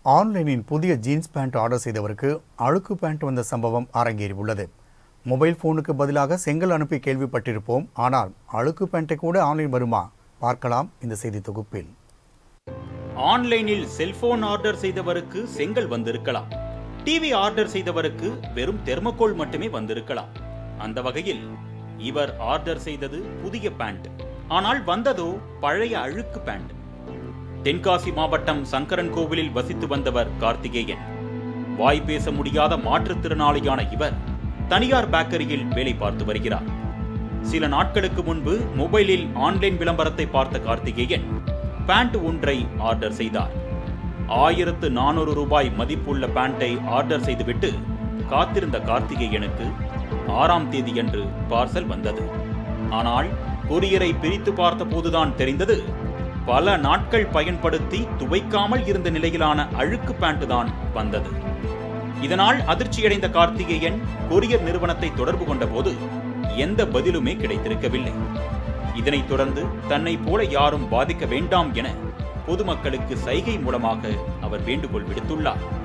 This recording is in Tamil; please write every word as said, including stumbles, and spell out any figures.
ஆன்லைனின் புதிய ஜீன்ஸ் பேண்ட் ஆர்டர் செய்தவருக்கு அழுக்கு பேண்ட் வந்த சம்பவம் அரங்கேறியுள்ளது. மொபைல் போனுக்கு பதிலாக செங்கல் அனுப்பி கேள்விப்பட்டிருப்போம். ஆனால் அழுக்கு பேண்ட்டை கூட ஆன்லைன் வருமா? பார்க்கலாம் இந்த செய்தி தொகுப்பில். ஆன்லைனில் செல்போன் ஆர்டர் செய்தவருக்கு செங்கல் வந்திருக்கலாம். டிவி ஆர்டர் செய்தவருக்கு வெறும் தெர்மோகோல் மட்டுமே வந்திருக்கலாம். அந்த வகையில் இவர் ஆர்டர் செய்தது புதிய பேண்ட், ஆனால் வந்ததோ பழைய அழுக்கு பேண்ட். தென்காசி மாவட்டம் சங்கரன் கோவிலில் வசித்து வந்தவர் கார்த்திகேயன். வாய் பேச முடியாத மாற்றுத்திறனாளியான இவர் தனியார் பேக்கரியில் வேலை பார்த்து வருகிறார். சில நாட்களுக்கு முன்பு மொபைலில் ஆன்லைன் விளம்பரத்தை பார்த்த கார்த்திகேயன் பேண்ட் ஒன்றை ஆர்டர் செய்தார். ஆயிரத்து நானூறு ரூபாய் மதிப்புள்ள பேண்டை ஆர்டர் செய்துவிட்டு காத்திருந்த கார்த்திகேயனுக்கு ஆறாம் தேதியன்று பார்சல் வந்தது. ஆனால் கொரியரை பிரித்து பார்த்த போதுதான் தெரிந்தது, பல நாட்கள் பயன்படுத்தி துவைக்காமல் இருந்த நிலையிலான அழுக்கு பேண்ட் தான் வந்தது. இதனால் அதிர்ச்சியடைந்த கார்த்திகேயன் கொரியர் நிறுவனத்தை தொடர்பு கொண்ட போது எந்த பதிலுமே கிடைத்திருக்கவில்லை. இதனைத் தொடர்ந்து தன்னை போல யாரும் பாதிக்க வேண்டாம் என பொதுமக்களுக்கு சைகை மூலமாக அவர் வேண்டுகோள் விடுத்துள்ளார்.